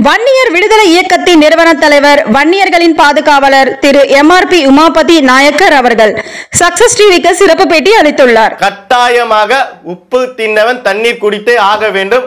வன்னியர் விடுதலை இயக்கத்தின் நிறுவன தலைவர் வன்னியர்களின் பாதுகாவலர் திரு MRP உமாபதி நாயக்கர் அவர்கள் சக்சஸ் டிவிக்கு சிறப்பு பேட்டி அளித்துள்ளார். கட்டாயமாக உப்பு தின்னவன் தண்ணீர் குடித்தே ஆக வேண்டும்.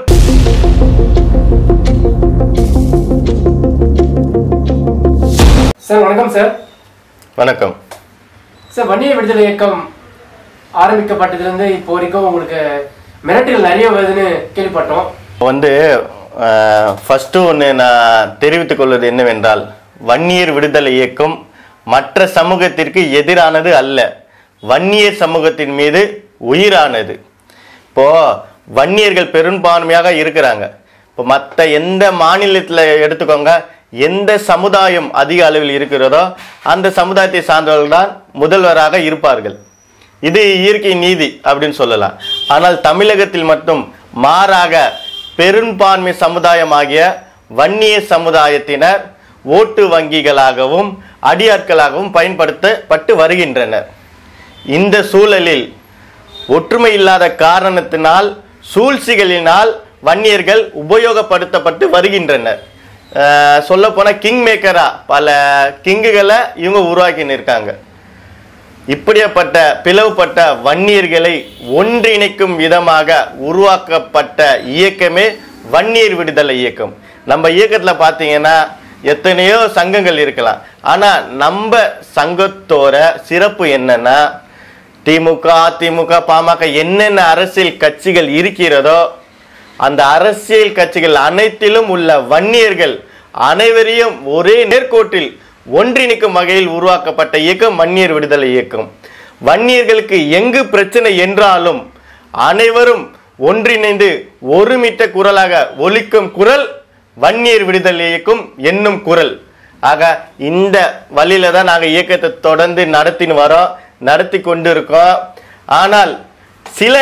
சார் வணக்கம் சார். வணக்கம் சார். வன்னியர் விடுதலை இயக்கம் ஆரம்பிக்கப்பட்டதுலேருந்து இப்போ வரைக்கும் உங்களுக்கு மிரட்டல் நிறைய வருதுன்னு கேள்விப்பட்டோம். ஃபர்ஸ்ட் ஒன்று நான் தெரிவித்துக் கொள்வது என்னவென்றால், வன்னியர் விடுதலை இயக்கம் மற்ற சமூகத்திற்கு எதிரானது அல்ல, வன்னியர் சமூகத்தின் மீது உயிரானது. இப்போ வன்னியர்கள் பெரும்பான்மையாக இருக்கிறாங்க. இப்போ மற்ற எந்த மாநிலத்தில் எடுத்துக்கோங்க, எந்த சமுதாயம் அதிக அளவில் இருக்கிறதோ அந்த சமுதாயத்தை சார்ந்தவர்கள் தான் முதல்வராக இருப்பார்கள். இது இயற்கை நீதி அப்படின்னு சொல்லலாம். ஆனால் தமிழகத்தில் மட்டும் மாறாக பெரும்பான்மை சமுதாயமாகிய வன்னிய சமுதாயத்தினர் ஓட்டு வங்கிகளாகவும் அடியாட்களாகவும் பயன்படுத்தப்பட்டு வருகின்றனர். இந்த சூழலில் ஒற்றுமை இல்லாத காரணத்தினால், சூழ்ச்சிகளினால் வன்னியர்கள் உபயோகப்படுத்தப்பட்டு வருகின்றனர். சொல்ல போன கிங் மேக்கரா பல கிங்குகளை இவங்க உருவாக்கின்னு இருக்காங்க. இப்படிப்பட்ட பிளவுபட்ட வன்னியர்களை ஒன்றிணைக்கும் விதமாக உருவாக்கப்பட்ட இயக்கமே வன்னியர் விடுதலை இயக்கம். நம்ம இயக்கத்தில் பார்த்தீங்கன்னா எத்தனையோ சங்கங்கள் இருக்கலாம். ஆனால் நம்ம சங்கத்தோட சிறப்பு என்னன்னா, திமுக, அதிமுக, பாமக என்னென்ன அரசியல் கட்சிகள் இருக்கிறதோ அந்த அரசியல் கட்சிகள் அனைத்திலும் உள்ள வன்னியர்கள் அனைவரையும் ஒரே நேர்கோட்டில் ஒன்றிணைக்கும் வகையில் உருவாக்கப்பட்ட இயக்கம் வன்னியர் விடுதலை இயக்கம். வன்னியர்களுக்கு எங்கு பிரச்சனை என்றாலும் அனைவரும் ஒன்றிணைந்து ஒருமித்த குரலாக ஒலிக்கும் குரல் வன்னியர் விடுதலை இயக்கம் என்னும் குரல். ஆக இந்த வழியில தான் நாங்கள் இயக்கத்தை தொடர்ந்து நடத்தி கொண்டு இருக்கோம். ஆனால் சில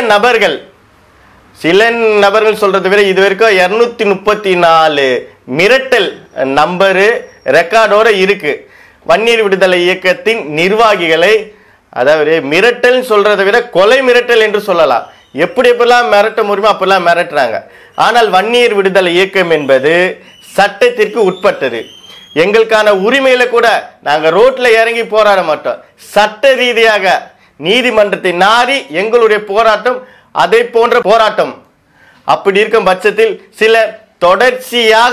நபர்கள் சொல்றதை விட இதுவரைக்கும் 234 மிரட்டல் நம்பரு ரெக்கார்டோட இருக்கு. வன்னியர் விடுதலை இயக்கத்தின் நிர்வாகிகளை, அதாவது மிரட்டல் சொல்றதை விட கொலை மிரட்டல் என்று சொல்லலாம். எப்படிலாம் மிரட்ட முடியுமோ அப்பெல்லாம் மிரட்டுறாங்க. ஆனால் வன்னியர் விடுதலை இயக்கம் என்பது சட்டத்திற்கு உட்பட்டது. எங்களுக்கான உரிமையில கூட நாங்கள் ரோட்ல இறங்கி போராட மாட்டோம். சட்ட ரீதியாக நீதிமன்றத்தை நாடி எங்களுடைய போராட்டம் அதை போன்ற போராட்டம். அப்படி இருக்கும் பட்சத்தில் சில தொடர்ச்சியாக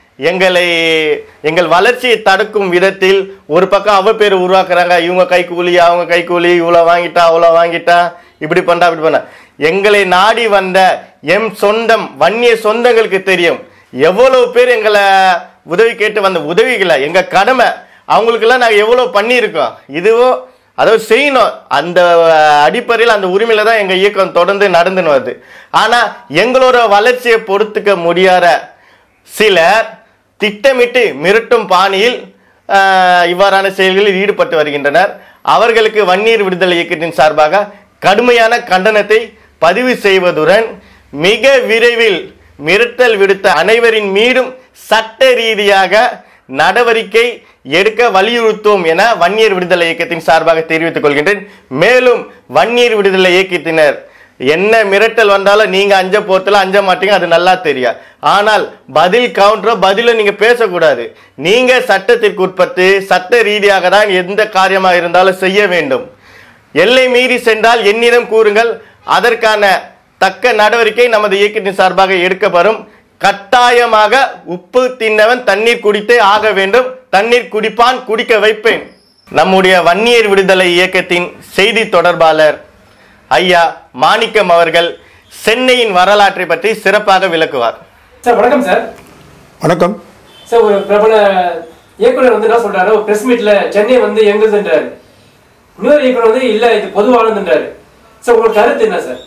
எங்கள் வளர்ச்சியை தடுக்கும் விதத்தில் ஒரு பக்கம் அவ பேர் உருவாக்குறாங்க. இவங்க கைக்கூலி, அவங்க கைக்கூலி, இவ்வளோ வாங்கிட்டா அவ்வளோ வாங்கிட்டா, இப்படி பண்ணா அப்படி பண்ண. எங்களை நாடி வந்த சொந்தம் வன்னிய சொந்தங்களுக்கு தெரியும் எவ்வளவு பேர் எங்களை உதவி கேட்டு வந்த உதவிகளை, எங்க கடமை அவங்களுக்கெல்லாம் நாங்கள் எவ்வளோ பண்ணியிருக்கோம். இதுவோ அதாவது செய்யணும். அந்த அடிப்படையில் அந்த உரிமையில தான் எங்க இயக்கம் தொடர்ந்து நடந்துன்னு வருது. ஆனா எங்களோட வளர்ச்சியை பொறுத்துக்க முடியாத சிலர் திட்டமிட்டு மிரட்டும் பாணியில் இவ்வாறான செயல்களில் ஈடுபட்டு வருகின்றனர். அவர்களுக்கு வன்னியர் விடுதலை இயக்கத்தின் சார்பாக கடுமையான கண்டனத்தை பதிவு செய்வதுடன் மிக விரைவில் மிரட்டல் விடுத்த அனைவரின் மீதும் சட்ட ரீதியாக நடவடிக்கை எடுக்க வலியுறுத்தும் என வன்னியர் விடுதலை இயக்கத்தின் சார்பாக தெரிவித்துக் கொள்கின்றேன். மேலும் வன்னியர் விடுதலை இயக்கத்தினர் என்ன மிரட்டல் வந்தாலும் நீங்க அஞ்ச மாட்டீங்க, அது நல்லா தெரியும். ஆனால் பதிலும் நீங்க பேசக்கூடாது. நீங்க சட்டத்திற்கு உட்பட்டு சட்ட ரீதியாக தான் எந்த காரியமாக இருந்தாலும் செய்ய வேண்டும். எல்லை மீறி சென்றால் என்னிடம் கூறுங்கள், அதற்கான தக்க நடவடிக்கை நமது இயக்கத்தின் சார்பாக எடுக்கப்படும். கட்டாயமாக உப்பு தின்னவன் தண்ணீர் குடித்தே ஆக வேண்டும், தண்ணீர் குடிப்பான், குடிக்க வைப்பேன். நம்முடைய வன்னியர் விடுதலை இயக்கத்தின் செய்தி தொடர்பாளர் ஐயா மாணிக்கம் அவர்கள் சென்னையின் வரலாற்றை பற்றி சிறப்பாக விளக்குவார். சார் வணக்கம் சார். வணக்கம் சார். ஒரு பிரபல இயக்குனர் என்ன சொல்றாரு, ஒரு பிரஸ் மீட்ல சென்னை எங்குதுன்றாரு. இன்னொரு இயக்குனர் இல்ல இது பொதுவானதுன்றாரு. சார் உங்களோட கருத்து என்ன சார்?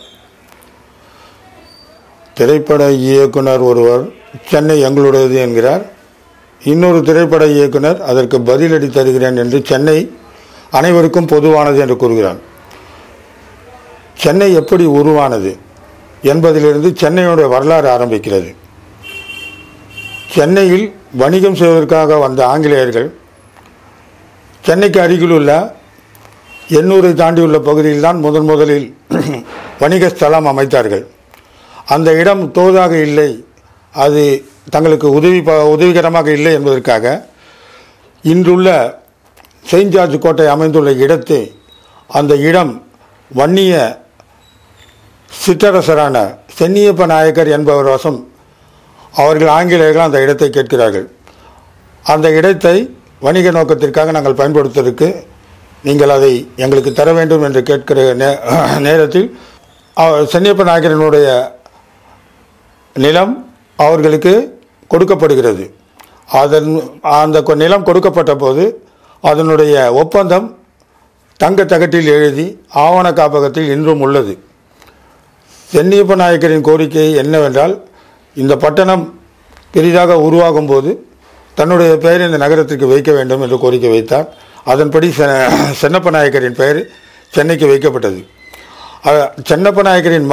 திரைப்பட இயக்குனர் ஒருவர் சென்னை எங்களுடையது என்கிறார். இன்னொரு திரைப்பட இயக்குனர் அதற்கு பதிலடி தருகிறேன் என்று சென்னை அனைவருக்கும் பொதுவானது என்று கூறுகிறார். சென்னை எப்படி உருவானது என்பதிலிருந்து சென்னையுடைய வரலாறு ஆரம்பிக்கிறது. சென்னையில் வணிகம் செய்வதற்காக வந்த ஆங்கிலேயர்கள் சென்னைக்கு அருகில் உள்ள எண்ணூரை தாண்டியுள்ள பகுதியில் தான் முதலில் வணிக ஸ்தலம் அமைத்தார்கள். அந்த இடம் தோதாக இல்லை, அது தங்களுக்கு உதவிகரமாக இல்லை என்பதற்காக இன்றுள்ள செயின்ட் ஜார்ஜ் கோட்டை அமைந்துள்ள இடத்தை அந்த இடம் வன்னிய சிற்றரசரான சென்னியப்ப நாயக்கர் என்பவர் வசம் அவர்கள் ஆங்கிலேயர்கள் அந்த இடத்தை கேட்கிறார்கள். அந்த இடத்தை வணிக நோக்கத்திற்காக நாங்கள் பயன்படுத்துவதற்கு நீங்கள் அதை எங்களுக்கு தர வேண்டும் என்று கேட்கிற நேரத்தில் சென்னியப்ப நாயக்கரினுடைய நிலம் அவர்களுக்கு கொடுக்கப்படுகிறது. அந்த நிலம் கொடுக்கப்பட்ட போது அதனுடைய ஒப்பந்தம் தங்க தகட்டில் எழுதி ஆவண காப்பகத்தில் இன்றும் உள்ளது. சென்னியப்ப நாயக்கரின் கோரிக்கை என்னவென்றால், இந்த பட்டணம் பெரிதாக உருவாகும் போது தன்னுடைய பெயர் இந்த நகரத்திற்கு வைக்க வேண்டும் என்று கோரிக்கை வைத்தார். அதன்படி சென்னப்ப நாயக்கரின் பெயர் சென்னைக்கு வைக்கப்பட்டது. சென்னப்ப நாயக்கரின்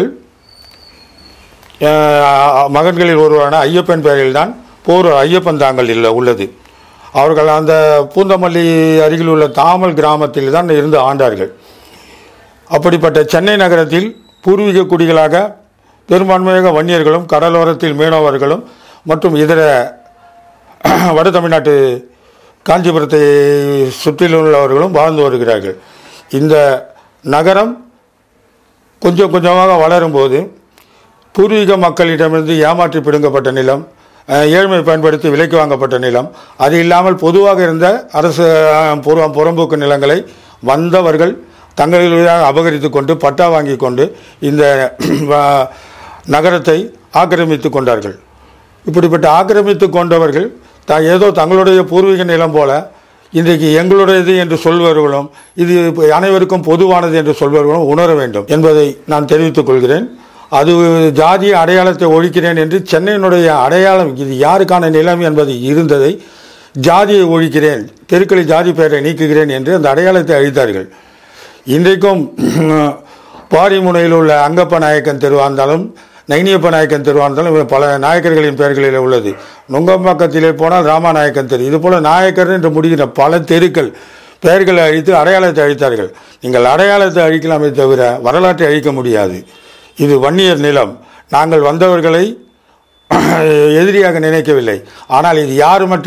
மகன்களில் ஒருவரான ஐயப்பன் பெயரில்தான் போர் ஐயப்பன் தாங்கல் உள்ளது. அவர்கள் அந்த பூந்தமல்லி அருகில் உள்ள தாமல் கிராமத்தில் தான் இருந்து ஆண்டார்கள். அப்படிப்பட்ட சென்னை நகரத்தில் பூர்வீக குடிகளாக பெரும்பான்மையாக வன்னியர்களும் கடலோரத்தில் மீனவர்களும் மற்றும் இதர வட தமிழ்நாட்டு காஞ்சிபுரத்தை சுற்றிலுள்ளவர்களும் வாழ்ந்து வருகிறார்கள். இந்த நகரம் கொஞ்சம் கொஞ்சமாக வளரும்போது பூர்வீக மக்களிடமிருந்து ஏமாற்றி பிடுங்கப்பட்ட நிலம், ஏழ்மை பயன்படுத்தி விலைக்கு வாங்கப்பட்ட நிலம், அது இல்லாமல் பொதுவாக இருந்த அரசு புறம்போக்கு நிலங்களை வந்தவர்கள் தங்களிடையே அபகரித்து கொண்டு பட்டா வாங்கி கொண்டு இந்த நகரத்தை ஆக்கிரமித்து கொண்டார்கள். இப்படிப்பட்ட ஆக்கிரமித்து கொண்டவர்கள் ஏதோ தங்களுடைய பூர்வீக நிலம் போல இன்றைக்கு எங்களுடையது என்று சொல்பவர்களும் இது அனைவருக்கும் பொதுவானது என்று சொல்பவர்களும் உணர வேண்டும் என்பதை நான் தெரிவித்துக் கொள்கிறேன். அது ஜாதிய அடையாளத்தை ஒழிக்கிறேன் என்று சென்னையினுடைய அடையாளம் இது யாருக்கான நிலம் என்பது இருந்ததை ஜாதியை ஒழிக்கிறேன், தெருக்களில் ஜாதி பெயரை நீக்குகிறேன் என்று அந்த அடையாளத்தை அழித்தார்கள். இன்றைக்கும் பாரிமுனையில் உள்ள அங்கப்ப நாயக்கன் தெருவாக இருந்தாலும் நைனியப்ப நாயக்கன் தெருவாக இருந்தாலும் பல நாயக்கர்களின் பெயர்களில் உள்ளது. நுங்கம்பாக்கத்திலே போனால் ராமநாயக்கன் தெரு, இதுபோல் நாயக்கர் என்று முடிகிற பல தெருக்கள் பெயர்களை அழித்து அடையாளத்தை அழித்தார்கள். நீங்கள் அடையாளத்தை அழிக்கலாமே தவிர வரலாற்றை அழிக்க முடியாது. இது வன்னியர் நிலம். நாங்கள் வந்தவர்களை எதிரியாக நினைக்கவில்லை. ஆனால் இது யாருமற்ற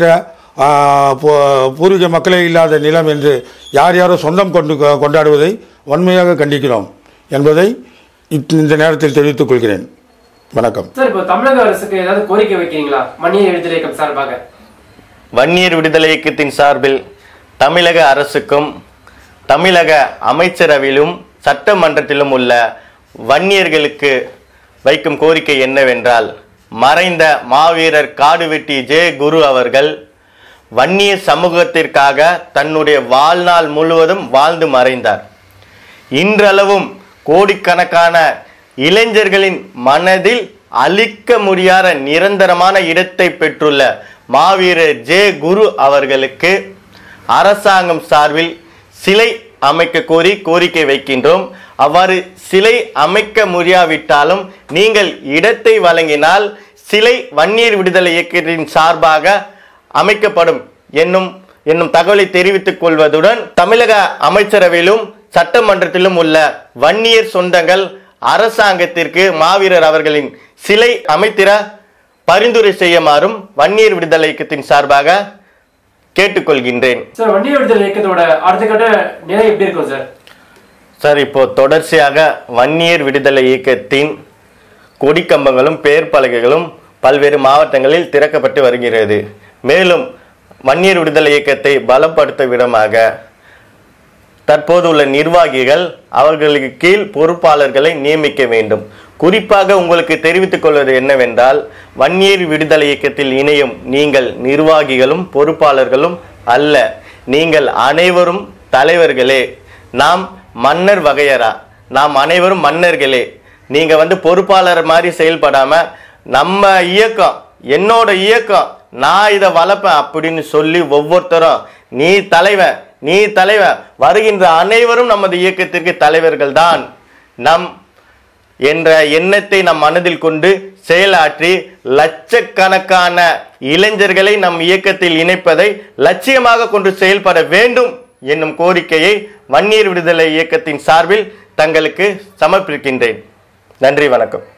பூர்வீக மக்களே இல்லாத நிலம் என்று யாரோ சொந்தம் கொண்டாடுவதை வன்மையாக கண்டிக்கிறோம் என்பதை இந்த நேரத்தில் தெரிவித்துக் கொள்கிறேன். வணக்கம் சார். இப்போ தமிழக அரசுக்கு ஏதாவது கோரிக்கை வைக்கிறீங்களா? வன்னியர் விடுதலை இயக்கம் சார்பாக வன்னியர் விடுதலை இயக்கத்தின் சார்பில் தமிழக அரசுக்கும் தமிழக அமைச்சரவையிலும் சட்டமன்றத்திலும் உள்ள வன்னியர்களுக்கு வைக்கும் கோரிக்கை என்னவென்றால், மறைந்த மாவீரர் காடுவெட்டி ஜே குரு அவர்கள் வன்னிய சமூகத்திற்காக தன்னுடைய வாழ்நாள் முழுவதும் வாழ்ந்து மறைந்தார். இன்றளவும் கோடிக்கணக்கான இளைஞர்களின் மனதில் அழிக்க முடியாத நிரந்தரமான இடத்தை பெற்றுள்ள மாவீரர் ஜே குரு அவர்களுக்கு அரசாங்கம் சார்பில் சிலை அமைக்க கோரி கோரிக்கை வைக்கின்றோம். அவ்வாறு சிலை அமைக்க முடியாவிட்டாலும் நீங்கள் இடத்தை வழங்கினால் சிலை வன்னியர் விடுதலை இயக்கத்தின் சார்பாக அமைக்கப்படும் என்னும் தகவலை தெரிவித்துக் கொள்வதுடன், தமிழக அமைச்சரவையிலும் சட்டமன்றத்திலும் உள்ள வன்னியர் சொந்தங்கள் அரசாங்கத்திற்கு மாவீரர் அவர்களின் சிலை அமைத்திட பரிந்துரை செய்யுமாறும் வன்னியர் விடுதலை இயக்கத்தின் சார்பாக கேட்டுக்கொள்கின்றேன். சார், வன்னியர் விடுதலை இயக்கத்தோட அடுத்த கட்ட நிலை எப்படி இருக்கும் சார்? சார், இப்போ தொடர்ச்சியாக வன்னியர் விடுதலை இயக்கத்தின் கொடிக்கம்பங்களும் பெயர் பலகைகளும் பல்வேறு மாவட்டங்களில் திறக்கப்பட்டு வருகிறது. மேலும் வன்னியர் விடுதலை இயக்கத்தை பலப்படுத்த விதமாக தற்போது உள்ள நிர்வாகிகள் அவர்களுக்கு கீழ் பொறுப்பாளர்களை நியமிக்க வேண்டும். குறிப்பாக உங்களுக்கு தெரிவித்துக் கொள்வது என்னவென்றால், வன்னியர் விடுதலை இயக்கத்தில் இணையும் நீங்கள் நிர்வாகிகளும் பொறுப்பாளர்களும் அல்ல, நீங்கள் அனைவரும் தலைவர்களே. நாம் மன்னர் வகையரா, நாம் அனைவரும் மன்னர்களே. நீங்க பொறுப்பாளர் மாதிரி செயல்படாம நம்ம இயக்கம், என்னோட இயக்கம், நான் இதை வளர்ப்பேன் அப்படின்னு சொல்லி ஒவ்வொருத்தரும் நீ தலைவன் நீ தலைவன், வருகின்ற அனைவரும் நமது இயக்கத்திற்கு தலைவர்கள் தான் நம் என்ற எண்ணத்தை நம் மனதில் கொண்டு செயலாற்றி லட்சக்கணக்கான இளைஞர்களை நம் இயக்கத்தில் இணைப்பதை லட்சியமாக கொண்டு செயல்பட வேண்டும் என்னும் கோரிக்கையை வன்னியர் விடுதலை இயக்கத்தின் சார்பில் தங்களுக்கு சமர்ப்பிக்கின்றேன். நன்றி, வணக்கம்.